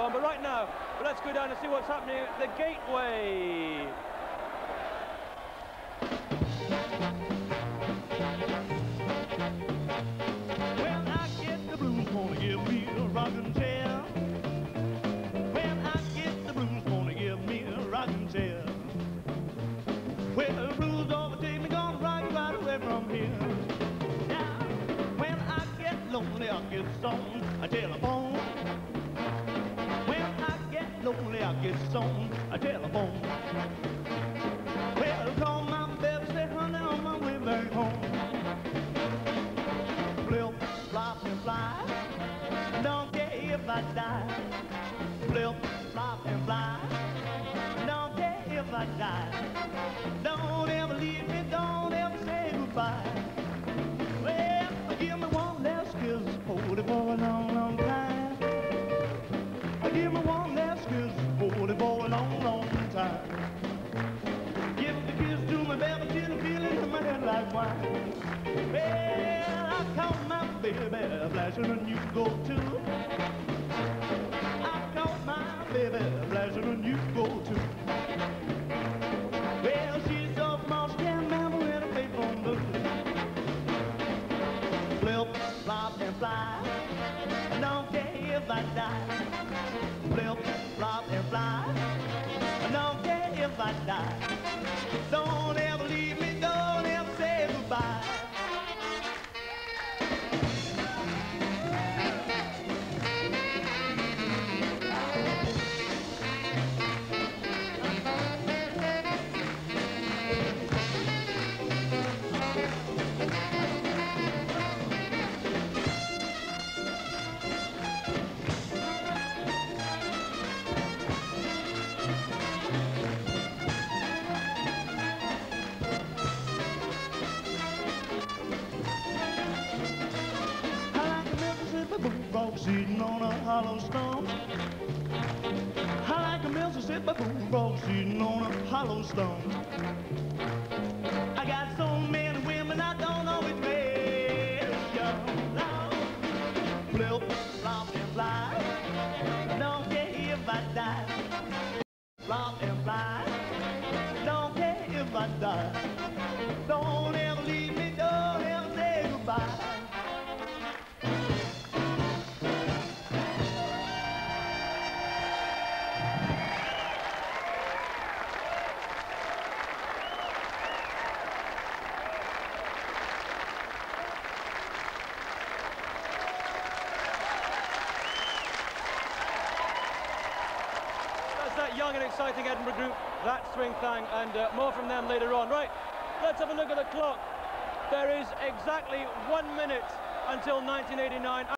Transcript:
on. But right now, let's go down and see what's happening at the Gateway. When I get the blues, gonna give me a rocking chair. When I get the blues, gonna give me a rocking chair. Well, the blues overtake me, gonna rock right away from here. Now, when I get lonely, I get on a telephone. When I get lonely, I get on a telephone. Well, call my baby, say, honey, on my way back home. Flip, flop, and fly. Don't care if I die. Flip, flop, and fly. Don't care if I die. Don't ever leave me, don't ever say goodbye. Well, give me one last kiss, hold it for a long, long time. Give me one last kiss, hold it for a long, long time. Give the kiss to my baby, till I feel it in my head like wine. Well, I caught my baby flashing and you go too. I caught my baby flashing and you go too. Well, she's so small, she can't remember where the paper on blue. Flip, flop, and fly. I don't care if I die. Flip, flop, and fly. I don't care if I die. Don't ever leave me, don't ever say goodbye. Bullfrog sitting on a hollow stone. I like a Mississippi bullfrog sitting on a hollow stone. I got so many women I don't know which way to go. Flip, flop, and fly. Don't care if I die. Flop and fly. Don't care if I die. Don't ever leave me, don't ever say goodbye. That young and exciting Edinburgh group, that Swing Thang, and more from them later on. Right, let's have a look at the clock. There is exactly 1 minute until 1989.